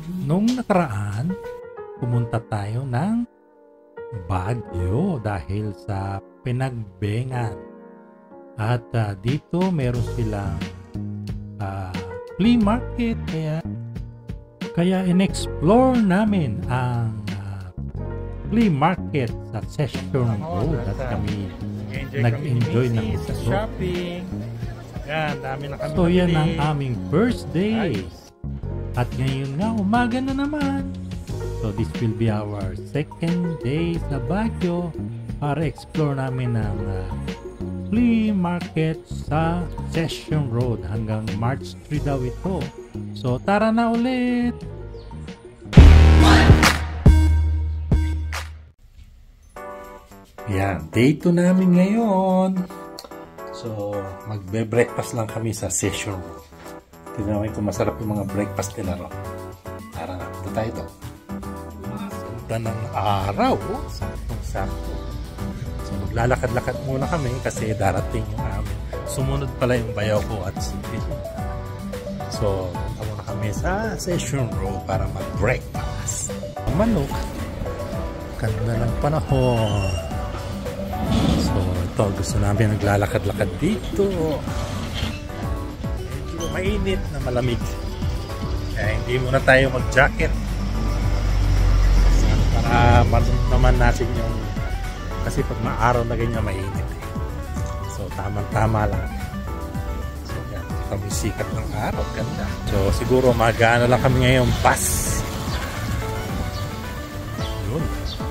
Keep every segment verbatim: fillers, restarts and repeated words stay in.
Nung nakaraan, pumunta tayo ng Baguio dahil sa Pinagbengan. At uh, dito meron silang uh, flea market. Kaya, kaya in-explore namin ang uh, flea market sa Session Road at kami nag-enjoy ng sa gusto. shopping. Yan, dami na kami So yan ang nabili. aming first day. At ngayon nga, umaga na naman. So this will be our second day sa Baguio para explore namin ang uh, flea market sa Session Road hanggang March third daw ito. So tara na ulit! Yan, day two namin ngayon. So magbe-breakfast lang kami sa Session Road. Tignan namin kung masarap yung mga breakfast nila ro. Tara na, ito tayo ito. Ganda ng araw. Oh. Saktong-sakto. So maglalakad-lakad muna kami kasi darating yung amin. Sumunod pala yung bayaw ko at sipin. So punta muna kami sa Session Road para mag-breakfast. Manok. Ganda ng panahon. So ito, gusto namin naglalakad-lakad dito. Mainit na malamig. Kaya hindi muna tayo mag-jacket. Para naman natin yung kasi pag maaraw na ganyan mainit eh. So tamang-tama lang. So yan, kami sikat ng araw. Ganda. So siguro mag-ano lang kami ngayong bus. Yun.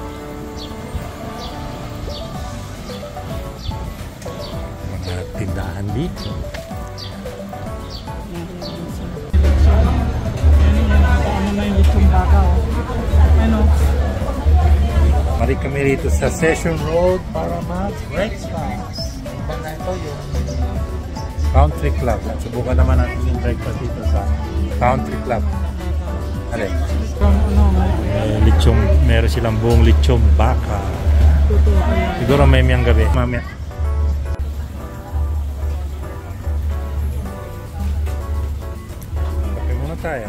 Mga tindahan dito. Ano na yung lechong baka, oh. Ano? Mari kami rito sa Session Road para mag-breakfast. Ibang na ito yung Country Club. Subukan naman natin yung breakfast dito sa Country Club. Alin? From ano? Eh, lechong, meron silang buong lechong baka. Siguro may miyang gabi. Mamaya. Kape muna tayo.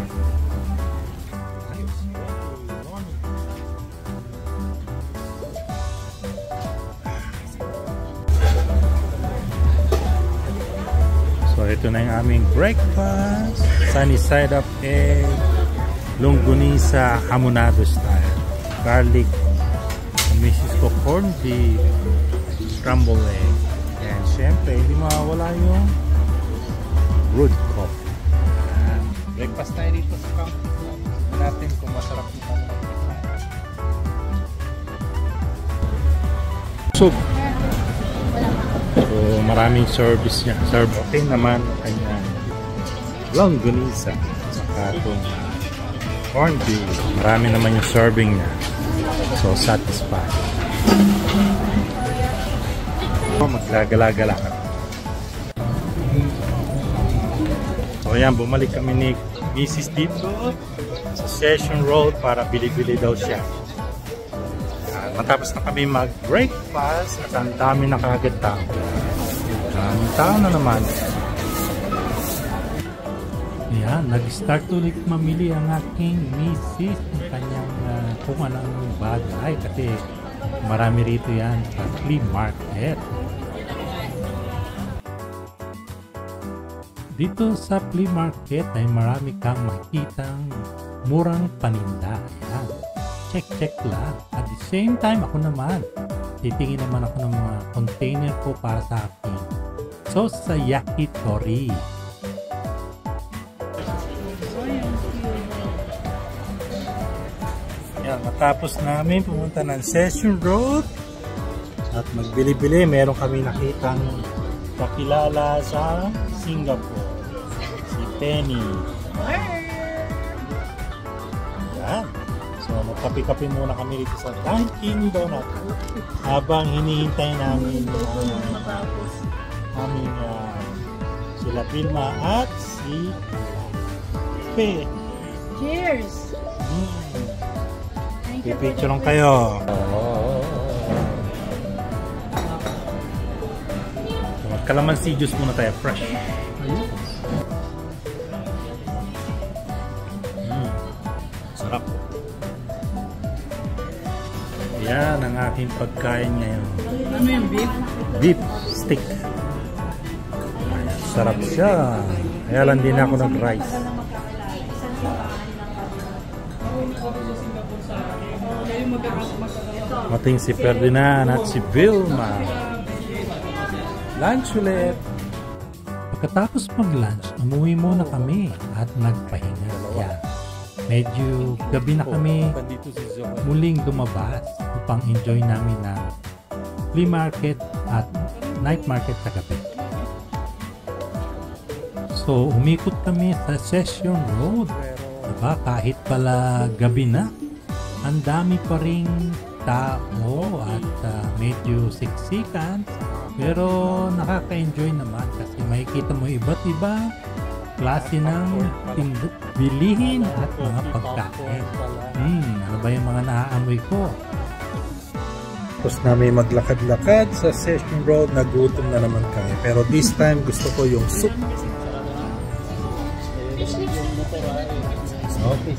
So ito na yung aming breakfast. Sunny side up egg, longganisa hamonado style, garlic, Mexico corned beef, scrambled egg, and syempre hindi mawawala yung brewed coffee. Ayan. Breakfast tayo dito sa Country Club. Natin kung masarap yung breakfast. Soup. So maraming service niya. Serve okay naman kanyang longganisa saka itong corned beef. Marami naman yung serving niya. So satisfied. So maglagala-gala kami. So ayan, bumalik kami ni Missus dito sa Session Road para bili-bili daw siya. Matapos na kami mag-breakfast at ang dami na kagad tao. Ang tao na naman. Ayan, nag-start ulit mamili ang aking misis ng kanyang uh, kung anong bagay kasi marami rito yan sa flea market. Dito sa flea market ay marami kang makitang murang paninda. Ayan. Check-check lang. At the same time, ako naman, titingin naman ako ng mga container ko para sa akin. So, sa yakitori. Yan, matapos namin pumunta ng Session Road at magbili-bili, meron kami nakitang kakilala sa Singapore. Si Penny. Yan. So, magkape-kape muna kami dito sa Dunkin' Donut habang hinihintay namin uh, aming uh, sila Vilma at si Pe. Cheers! Hmm. Pipicture lang kayo. So, magkalamansi juice muna tayo, fresh. Mm. Sarap. Yan ang aking pagkain ngayon. Ano yung beef? Beef stick. Ayan, sarap siya. Kaya lang din ako nag-rice. Mating si Ferdinand at si Vilma. Lunch ulit. Pagkatapos mag-lunch, umuwi muna kami at nagpahinga. Yan. Medyo gabi na kami muling lumabas upang enjoy namin ng flea market at night market sa gabi. So, umikot kami sa Session Road. Diba, kahit pala gabi na, ang dami pa ring tao at uh, medyo siksikan. Pero nakaka-enjoy naman kasi makikita mo iba't iba klase ng bilihin at mga pagkain. Hmm, ano ba yung mga naaamoy ko? Tapos namin maglakad-lakad sa Session Road, nagutom na naman kami. Pero this time gusto ko yung soup. Okay.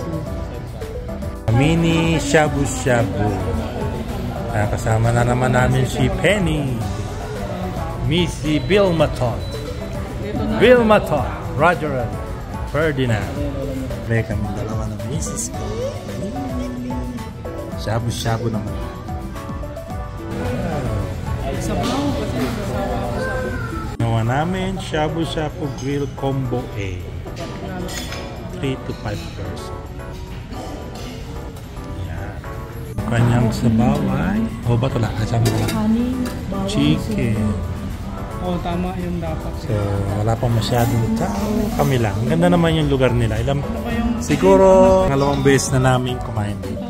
Mini shabu-shabu. Ah, kasama na naman namin si Penny. Missy Vilmaton. Vilmaton. Roger and Ferdinand. May kami dalawa ng misis ko. Shabu-shabu naman. Ginawa namin shabu-shabu grill combo A. three to five person. Yan. Kanyang sabaw ay o ba ito lang? Kasama ko lang. Chicken. Oo, oh, tama yung dapat. So, wala pa masyadong tao. Kami lang. Ang ganda naman yung lugar nila. Ilang, siguro, ngalawang beses na namin kumain dito.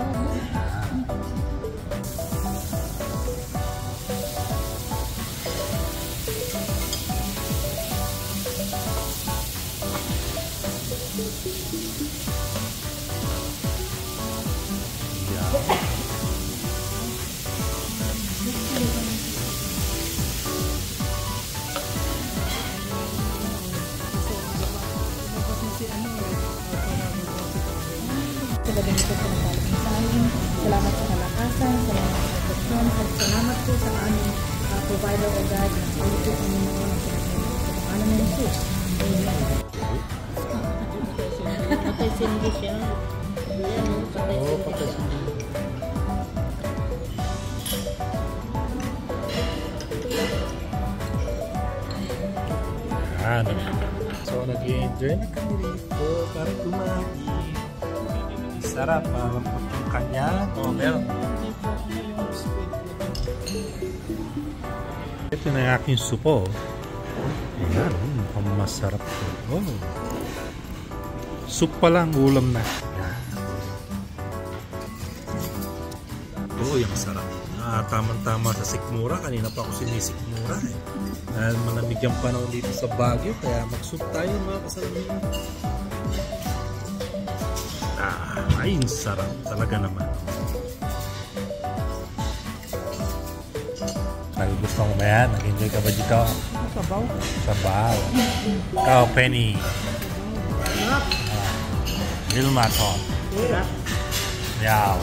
Sa ganito po naglalagay sa amin. Salamat sa kalakasan, salamat sa proteksyon, at salamat po sa aming uh, provider o God na kayo po ang minuon ng pinagmamahal sa pangalan ng Jesus. Amen. Patay sindi siya. Ayan o, patay sindi siya. Yan. So, nag-i-enjoy na kami rito para kumain. Sarap, malambot yung kanya. Oh, meron. Ito na yung aking supo. Ayan, mukhang masarap ito. Oh. Soup pa lang, ulam na. Oh, yung sarap. Ah, tamang-tama sa sikmura. Kanina pa ako sinisikmura eh. Dahil malamig ang panahon dito sa Baguio, kaya mag-soup tayo mga kasalamin. Ah, ay, sarap talaga naman. Nagugustuhan mo ba yan? Nag-enjoy ka ba dito? Sabaw. Sabaw. Ikaw, Penny. Ah, Vilmaton. Yaw.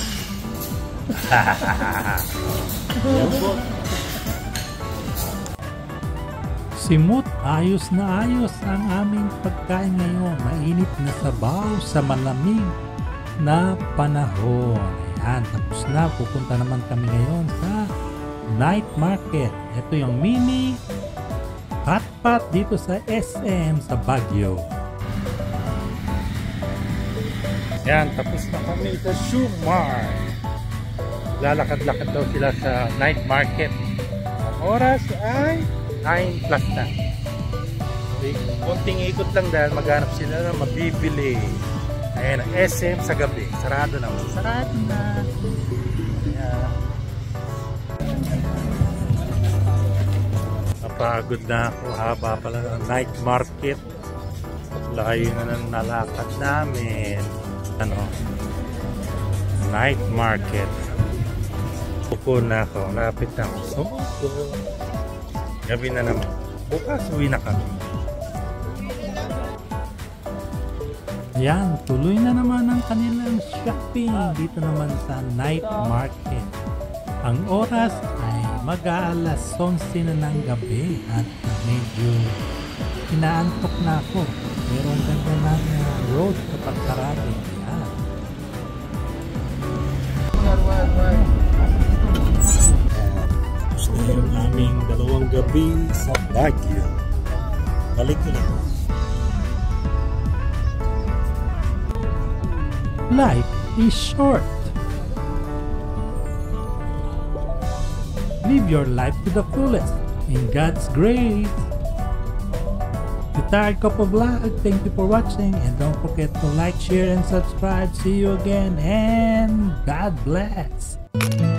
Simut, ayos na ayos ang aming pagkain ngayon. Mainit na sabaw sa malamig na panahon. Ayan, tapos na. Pupunta naman kami ngayon sa night market. Ito yung mini hotpot dito sa S M sa Baguio. Ayan, tapos na kami sa Shoe Mart. Lalakad-lakad daw sila sa night market. Ang oras ay nine plus na. Okay. Konting ikot lang dahil maghanap sila na mabibili. Ayan ang S M sa gabi. Sarado na. Sarado na. Ayan. Napagod na ako. Haba pala ng night market. Layo na ng nalakad namin. Ano? Night market. Pupo na ako. Lapit na ako. So, gabi na naman. Bukas uwi na kami. Yan, tuloy na naman ang kanilang shopping dito naman sa night market. Ang oras ay mag-aalas onse na ng gabi at medyo inaantok na ako. Pero ang ganda ng uh, road kapag karami. Yan. Tapos na yung aming dalawang gabi sa Baguio. Balik ulit. Life is short. Live your life to the fullest in God's grace. Retired Couple Vlog, thank you for watching and don't forget to like, share, and subscribe. See you again and God bless.